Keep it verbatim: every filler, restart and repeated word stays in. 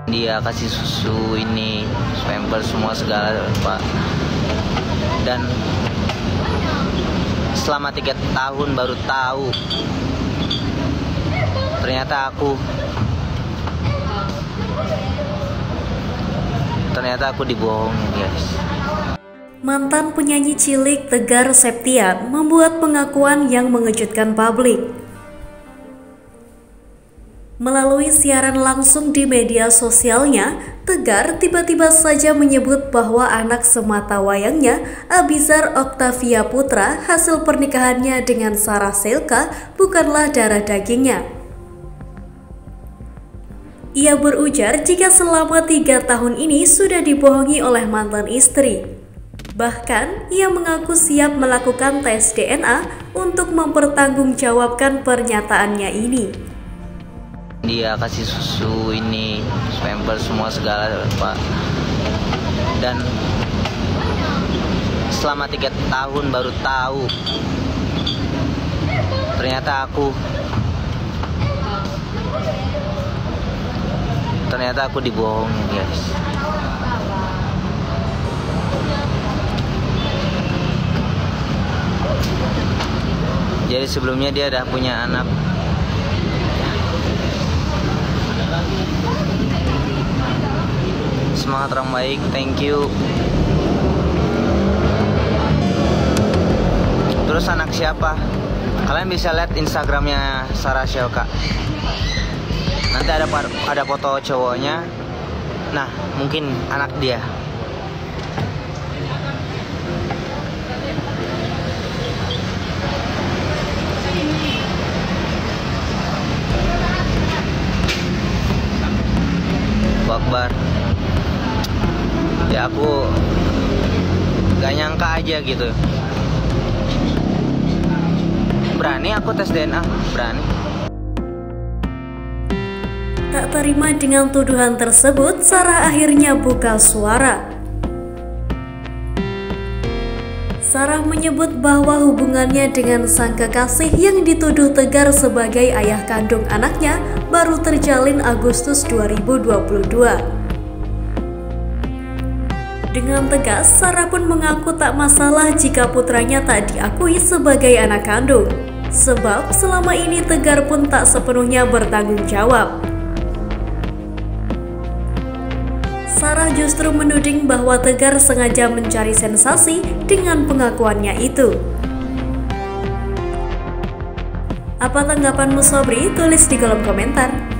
Dia kasih susu ini, pamper semua segala Pak. Dan selama tiga tahun baru tahu ternyata aku ternyata aku dibohongin, guys. Mantan penyanyi cilik Tegar Septian membuat pengakuan yang mengejutkan publik. Melalui siaran langsung di media sosialnya, Tegar tiba-tiba saja menyebut bahwa anak sematawayangnya, Abizar Octavia Putra, hasil pernikahannya dengan Sarah Silka bukanlah darah dagingnya. Ia berujar jika selama tiga tahun ini sudah dibohongi oleh mantan istri. Bahkan, ia mengaku siap melakukan tes D N A untuk mempertanggungjawabkan pernyataannya ini. Dia kasih susu ini, pamper semua segala Pak. Dan selama tiga tahun baru tahu ternyata aku ternyata aku dibohongin, guys. Jadi sebelumnya dia udah punya anak. Semangat orang baik, thank you. Terus anak siapa? Kalian bisa lihat Instagramnya Sarah Silka. Nanti ada ada foto cowoknya. Nah, mungkin anak dia. Akbar. Ya aku gak nyangka aja gitu. Berani aku tes D N A, berani. Tak terima dengan tuduhan tersebut, Sarah akhirnya buka suara. Sarah menyebut bahwa hubungannya dengan sang kekasih yang dituduh Tegar sebagai ayah kandung anaknya baru terjalin Agustus dua ribu dua puluh dua. Dengan tegas, Sarah pun mengaku tak masalah jika putranya tak diakui sebagai anak kandung. Sebab selama ini Tegar pun tak sepenuhnya bertanggung jawab. Sarah justru menuding bahwa Tegar sengaja mencari sensasi dengan pengakuannya itu. Apa tanggapanmu, Sobri? Tulis di kolom komentar.